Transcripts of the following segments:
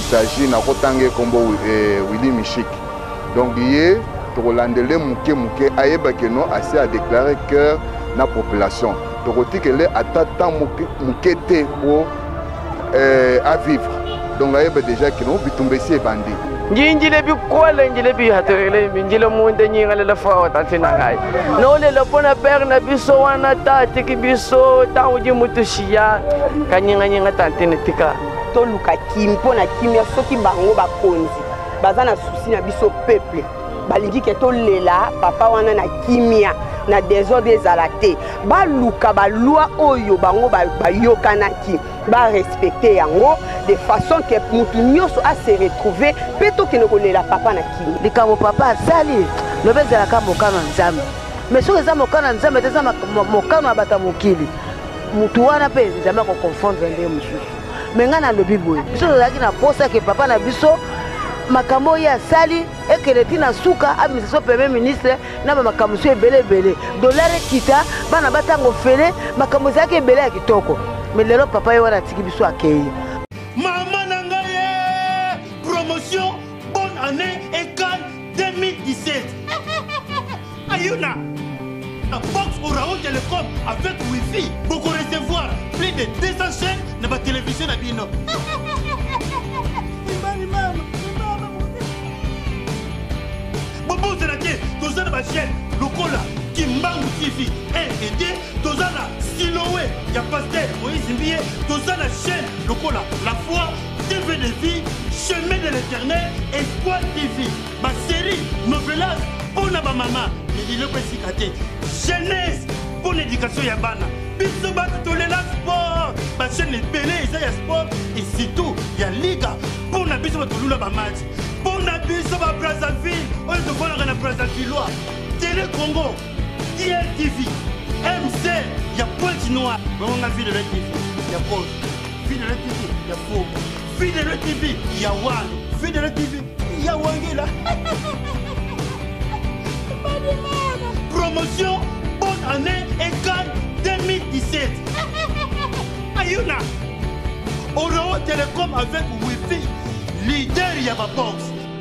s'agit na kotange kombo Willy Michik. Donc yé tokolandele muke ayeba que non assez à déclarer cœur na population. Tokoti que les attatan mukete pour à vivre. Donc ayeba déjà que non bitumbesi bandi. Njile bi kwala njile bi hatere njile munde nyingale la fa tatina ngai no le la pona perna biso wana tati ki biso tawuji mutushia kanyinga nyinga tatina tika to luka kimpo na kimia soki bango bakonzi bazana souci na biso peuple balingi ke to lela papa wana na kimia na désordre ezalate ba luka ba loi oyo bango ba yokanaki ba respecter yango de façon que mutu nyoso a se retrouver peto ke ne la papa na kimia likabo papa sali no bezala ka mokano nzambe mais so eza mokano nzambe teza mokano abata mokili mutu wana pe nzambe ko confondre nde mususu menga na lobi boye biso tozalaki na posa ke papa na biso makambo ya sali ekeleti na suka administration premier ministre na makambo so ebele dollar kita bana batango fele makambo zake ebele ya kitoko mais lelo papa ye wana tiki biso akei mama na ngai promotion bonne année ECAN 2017 ayuna la box Orao Télécom avec Wi-Fi pour recevoir plus de 200 chaînes dans la télévision à Bino. Bobo c'est la quai, tous la chaîne, le cola, Kimbangu TV, 1 et 2, tous la Siloé, il y a Pasteur, Moïse Mbié, tous la chaîne, le cola, la foi, TV de vie, chemin de l'éternel, Espoir TV, ma série, novelas, pour la maman, il est pas jeunesse pour l'éducation ya bana biso ba tolela sport ba chaîne belé ça ya sport et surtout ya liga pour na biso ba tolula ba match pour na biso ba Brazzaville on te voit na Brazzaville Télé Congo DLTV MC ya Pointe Noire on a vu de la TV ya Pause vu de la TV ya Faux vu de la TV ya Wan vu de la TV ya Wangela promotion bonne année ECAN 2017 ayuna Orao Télécom avec Wi-Fi leader ya ba box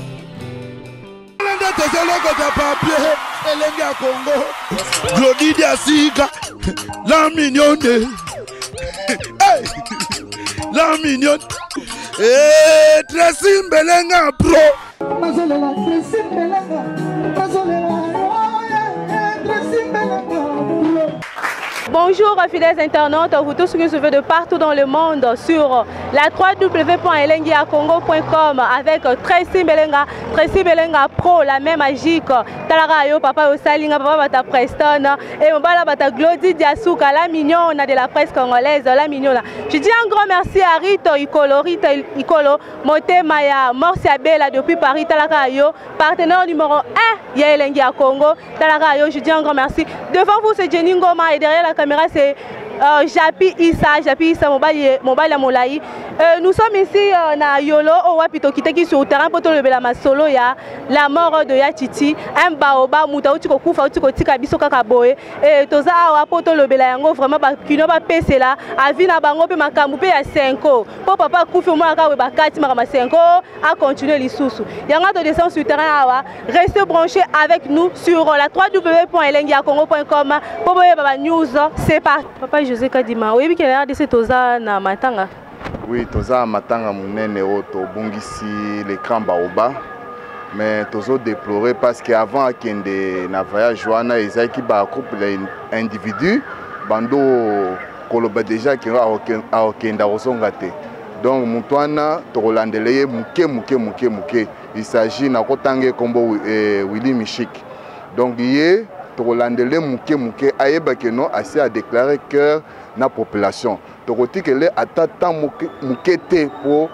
Lende tezoloko ta papier elenge ya Congo Glodidi Asika la mignonne hey la mignonne Tracy Mbelenga pro Mazolela Tracy Mbelenga Mazolela Bonjour fidèles internautes, vous tous qui nous suivez de partout dans le monde sur la www.elengiacongo.com avec Tracy Mbelenga Pro, la même magique. Talara yo papa Osalinga, papa bata Preston et on va bata Glody Diasuka, la mignonne de la presse congolaise, la mignonne. Je dis un grand merci à Rito Ikolo, Motema ya Morsia Bella depuis Paris, Talara yo, partenaire numéro 1 ya Elengia Congo. Talara yo, je dis un grand merci. Devant vous c'est Jenny Ngoma et derrière la caméra c'est Japi Issa mobile à Molaï. Nous sommes ici na Yolo au Wapito qui sur le terrain pour le bela masolo ya la mort de Yachiti un baoba muta uti ko kufa uti ko tika biso kaka boye et toza awa poto le bela yango vraiment ba kino ba pese la avi na bango pe makambu pe ya 5 po papa kufi mo aka we ba kati makama 5 a continuer lisusu yanga to descend sur le terrain awa restez branchés avec nous sur la www.elengiacongo.com pour boye baba news c'est parti. Papa José Kadima oyebi ke na RDC toza na matanga. Oui, toza matanga munene oto bungisi l'écran baoba mais tozo déplorer parce qu'avant akende na voyage wana ezaki ba couple individu bando koloba déjà ki akenda osonga te donc mutwana tokolandele muke il s'agit na kotange kombo Willy Michik donc yé tokolandele muke ayeba que non assez à déclarer cœur na population tokoti que les attatan mukete pour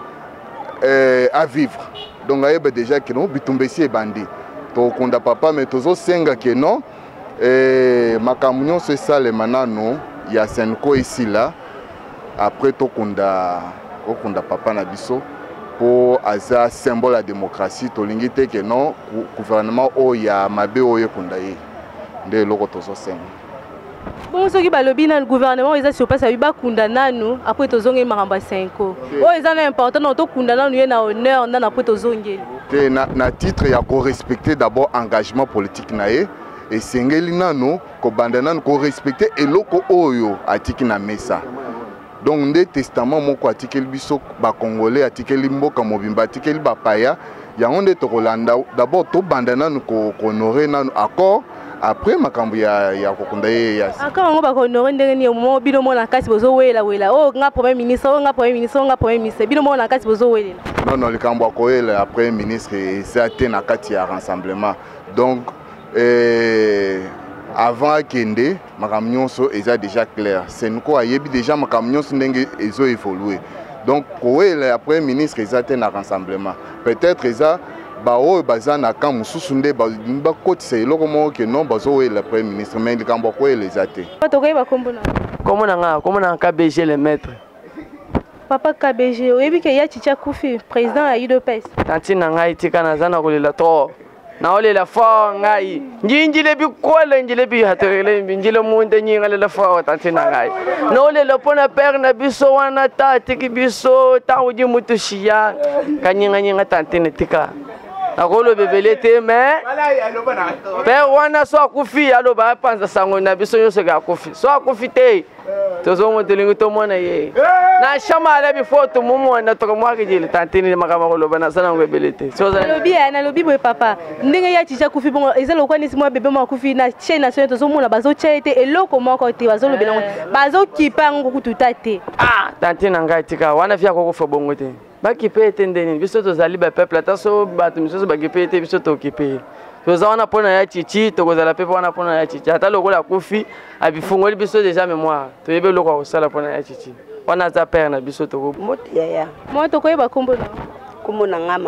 à vivre donc ayeba déjà que non bitumbesi bandi to konda papa mais tozo senga que non makamunyo c'est ça les manano ya senko ici là après to konda papa na biso pour aza symbole la démocratie to lingite que non gouvernement o ya mabe o ye konda ye de loko tozo senga. Bon, ce qui balobi dans le gouvernement, ils ont sur place à Uba Kundana nous après tous ont maramba 5 ans. Oh, ils ont important dans tout Kundana nous na honneur dans après tous ont na titre ya ko respecter d'abord engagement politique naé et sengeli nano ko bandana ko respecter eloko oyo atiki na mesa. Donc nde testament moko atikeli biso ba congolais atikeli mboka mobimba atikeli ba paya ya onde to kolanda d'abord to bandana ko honorer nano accord. Après makambo ya kokunda ye ya akaba ngo ba honorer ndenge ni mo bino mo na kasi bozo wela oh nga premier ministre oh nga premier ministre oh nga premier ministre bino mo na kasi bozo welela. Non le kambo ko ele après ministre c'est atteint na kati ya rassemblement. Donc avant kende makambo nyonso eza déjà clair. C'est nko ayebi déjà makambo nyonso ndenge ezo évoluer. Donc ko ele après ministre eza atteint na rassemblement. Peut-être eza bao bazana quand mususunde ba kotisa eloko mo ke non bazo le premier ministre mais le kambo ko les até comment na KBG le maître papa KBG oyebi ke ya chicha kufi président ya UDPS tanti na ngai tika na zana kolela to na olela fa ngai njinjile bi kwele njile bi hatere njile munde nyinga le fa tanti na ngai na olela pona père na biso wana tati ki biso ta uji mutushia kanyinga nyinga tanti ne tika akolo bebele te mais père wana so akufi aloba panza sango na biso nyose ga akufi so akufi te tozo motelingo to mona ye na shama ala bi photo mumu na to mo akijile tantini makama koloba na sana ngwebele te so za na lobi boy papa ndenge ya chicha kufi bon ezelo kwani simo bebe mo akufi na chaîne nationale tozo mona bazo chete eloko moko te bazo lobela bazo kipango kututate tantini ngai tika wana fia ko fo bongo te bakipe tendeni biso tozali ba peuple ataso bato misoso bakipe te biso tokipe toza wana pona ya chichi tokozala pepe wana pona ya chichi ata lokola kufi abifungoli biso déjà mémoire toyebe loko kosala pona ya chichi wana za père na biso toko ya moto koyeba kombo na kombo na nga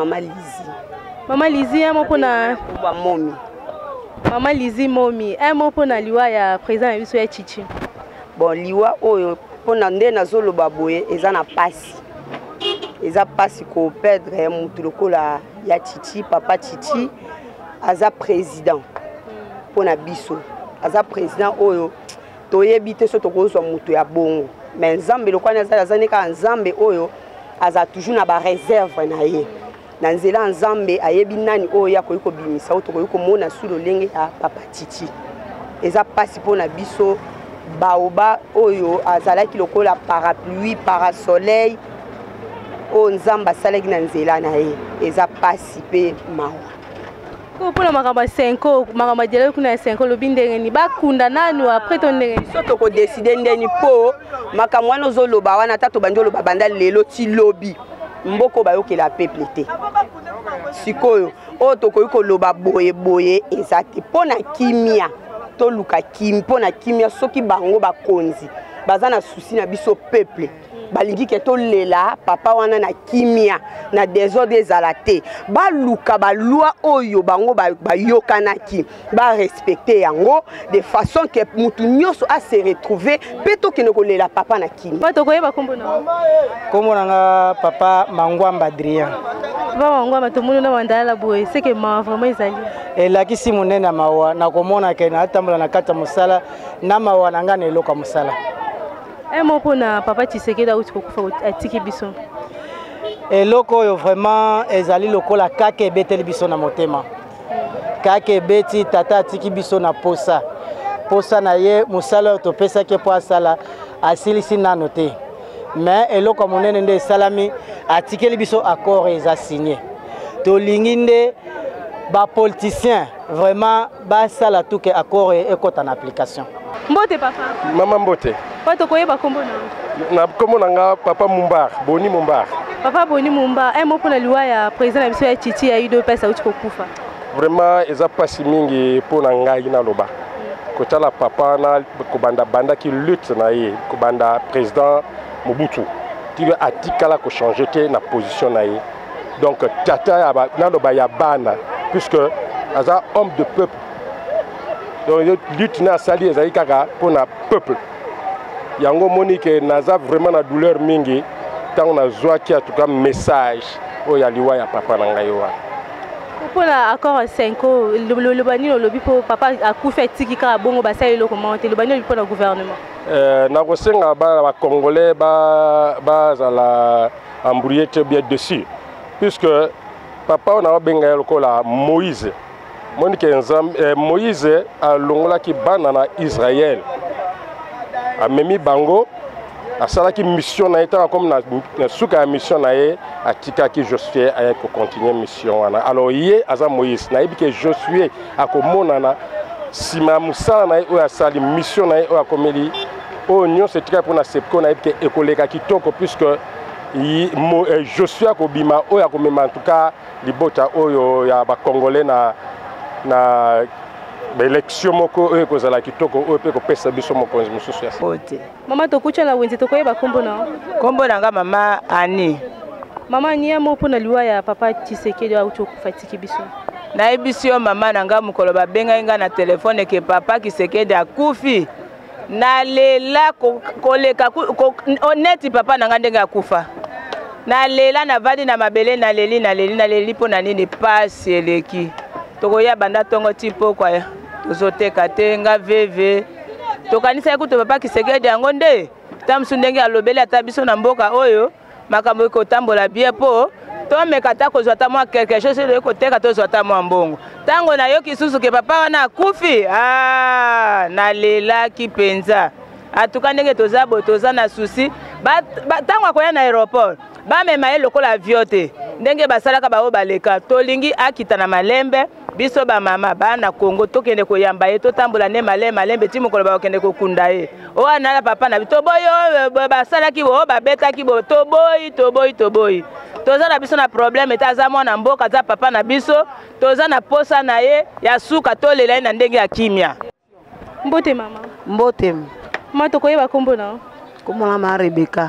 mama Lizi ya mopona ba momi mama Lizi momi mo pona liwa ya président ya biso ya chichi bon liwa oyo pona nde nazoloba boye eza na pasi eza pasi ko perdre mutu lokola ya chichi papa chichi aza président pona biso aza président oyo toyebi te so tokozwa mutu ya bongo mais nzambe lokola aza neka nzambe oyo aza toujours na ba réserve na ye na nzela nzambe ayebi nani oyo ya koyiko bimisa oyo tokoyiko komona su lolenge ya papa chichi eza pasi pona biso baoba oyo azalaki lokola parapluie parasoleil o nzamba saleki na nzela na ye eza pasi pe mawa ko pona makamba 5 makamba jele kuna 5 lobi ndenge ni bakunda nanu après to ndenge so to ko décider ndeni po makambo wana ozoloba wana tato banjoloba banda lelo ti lobi mboko bayokela peuple te sikoyo o to ko loba boye eza te pona kimia to luka kim pona kimia soki bango bakonzi bazana souci na biso peuple balingi ke to lela papa wana na kimia na désordre ezala te baluka balua oyo bango bayokanaki ba respecter yango de façon que mutu nyonso a se retrouver peto ke ko lela papa na kimia bato koyeba kombo nga papa Mangwamba Adrien papa Mangwamba to munu na mandala boye c'est que ma vraiment ezali elakisi monene mawa na komona ke na atambola na kata musala na mawa na ngana eloka musala mo pona papa Tshisekedi uti kokufa atiki biso eloko oyo vraiment ezali lokola kaka ebeteli biso na motema kaka ebeti tata atiki biso na posa na ye musala oyo topesaki po asala asilisi nano te mais eloko monene nde esalami atikeli biso accord eza signé tolingi nde bapoliticien vraiment basala tuke accord ekota na application mbote papa mama mbote pato koyeba kombo na kombo nga papa Mumbar Boni Mumbar papa Boni Mumbar mo pona liwa ya président na biso ya chichi ya UDPS auti kokufa vraiment eza pasi mingi pona ngai na loba kotala papa na kobanda banda ki lutte na ye kobanda président Mobutu tire atikala ko changer te na position na ye donc tata ya na loba ya bana puisque aza homme de peuple donc lutte na sali ezali kaka pona peuple yango monique naza vraiment na douleur mingi tant on a zoaki en tout cas message o ya liwa ya papa na ngai wa Pour l'accord 5 ans, le bani le lobby pour papa a coup fait tiki ka bongo basa et le commenter le bani pour le gouvernement. Na kosenga ba congolais ba la embrouillé bien dessus puisque papa on a benga lokola Moïse. Moïse a longola ki banana Israël. A memi bango a sala ki mission na eta comme na suka mission na ye a tika ki Josué a ko continuer mission ana. Alors hier aza Moïse na ibi ke Josué a ko monana sima musa na o a sali mission na o a komeli o nyon se tika pour na sepko na ibi ke ekoleka kitoko puisque Josué a ko bima o ya ko mema en tout cas libota oyo ya ba congolais na élection moko e ko zala kitoko o pe ko pesa biso mokonzi mususu ya ote mama to kucha na wenze to koyeba kombo na mama Ani mama ni mo pona liwa ya papa Tshisekedi au to kufatiki biso na ebisio mama nanga mukolo ba benga inga na telefone ke papa Tshisekedi akufi na lela koleka honnête papa nanga ndenge akufa na lela na vadi na mabele na leli pona nini passe eleki tokoya banda tongo tipo kwa tozoteka tenga veve tokanisa kuto papa Tshisekedi yango nde tamsu ndenge alobeli ata biso na mboka oyo makambo ko tambola bien po to mekata ko zwata mwa quelque chose de ko teka to zwata mwa mbongo tango na yo kisusu ke papa wana akufi na lela kipenza atuka ndenge tozabo toza na souci tango akoya na aéroport ba mema ye lokola avion te ndenge basalaka bao baleka tolingi akita na malembe biso ba mama bana Congo tokende koyamba ye totambola ne malembe ti mokolo ba okende kokunda ye o anala papa na bito boyo basalaki bo babetaki bo toboyi toza na biso na problème etaza mwana mboka za papa na biso toza na posa na ye ya suka tolela na ndenge ya kimia mbote mama mbote mama to koyeba kombo na mama Rebecca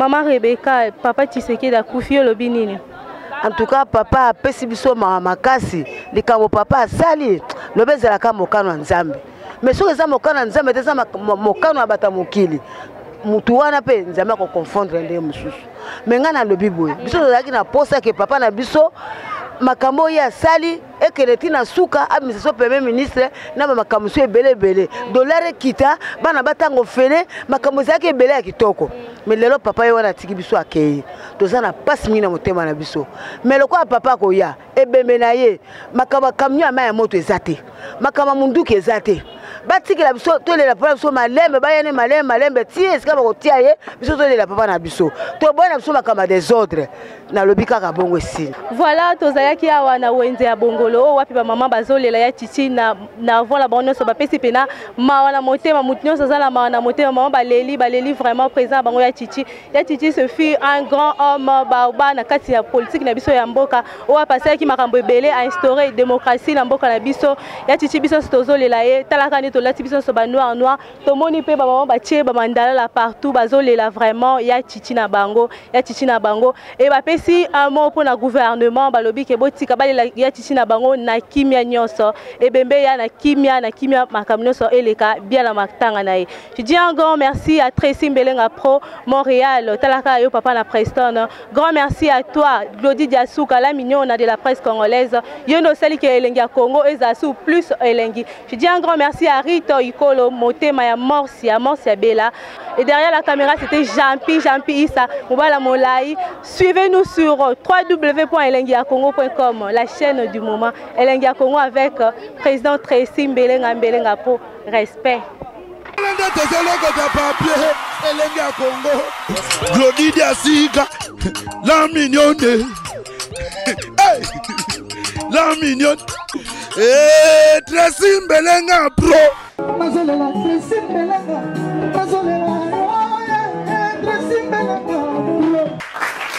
papa Tshisekedi akufi olobi nini en tout cas papa apesi biso makasi likambo papa asali lobezalaka mokano ya nzambe mais soki eza mokano ya nzambe te eza mokano ya bata mokili mutu wana mpe nzambe akoconfondre nde mosusu me ngai nalobi boye biso tozalaki na posa ke papa na biso makambo oyo asali ekele ntina suka abimisa so premier ministre na bamakambo so ebele dollar ekita bana batango fele makambo ezalaki ebele ya kitoko me lelo papa ye wana atiki biso akei toza na pasi mingi na motema na biso me lokola papa koya ebembe na ye makambo ya kamio ya mai ya moto eza te makambo ya munduki eza te batikela biso tolela papa na biso malembe bayene malembe tie esika bakotia ye biso tolela papa na biso toboya na biso makambo ya désordre nalobi kaka bongo esili voilà tozalaki awa na wenze ya bongolo wapi bamama bazolela ya titi na vola bango nyonso bapesi pena mawa na motema mutu nyonso aza na mawa na motema mama baleli vraiment présent bango ya titi se fut un grand homme ba na kati ya politique na biso ya mboka oyo apasaki makambo ebele a instauré démocratie na mboka na biso ya titi biso tozolela ye talaka nde tolati biso nyonso noir tomoni mpe bamama batie bamandala la partout bazolela vraiment ya titi na bango e bapesi un mot pour na gouvernement balobi ke botika balela ya titi na bango na kimia nyonso ebembe ya na kimia makambo nyonso eleka bien na matanga na ye. Je dis un grand merci à Tracy Mbelenga Pro Montréal talaka yo papa na Preston. Grand merci à toi Glody Diasuka la mignonne de la presse congolaise yondo sali ke elengi ya Congo ezasu plus elengi. Je dis un grand merci à Rito Ikolo motema ya Morsia Bella et derrière la caméra c'était Jampi Issa Mobala Molai. Suivez-nous sur www.elengiacongo.com, la chaîne du moment. Elengia Congo avec président Tracy Mbelenga Pro. Respect. Elengia Congo, Glody Diasuka, la mignonne, la mignonne, Tracy Mbelenga Pro.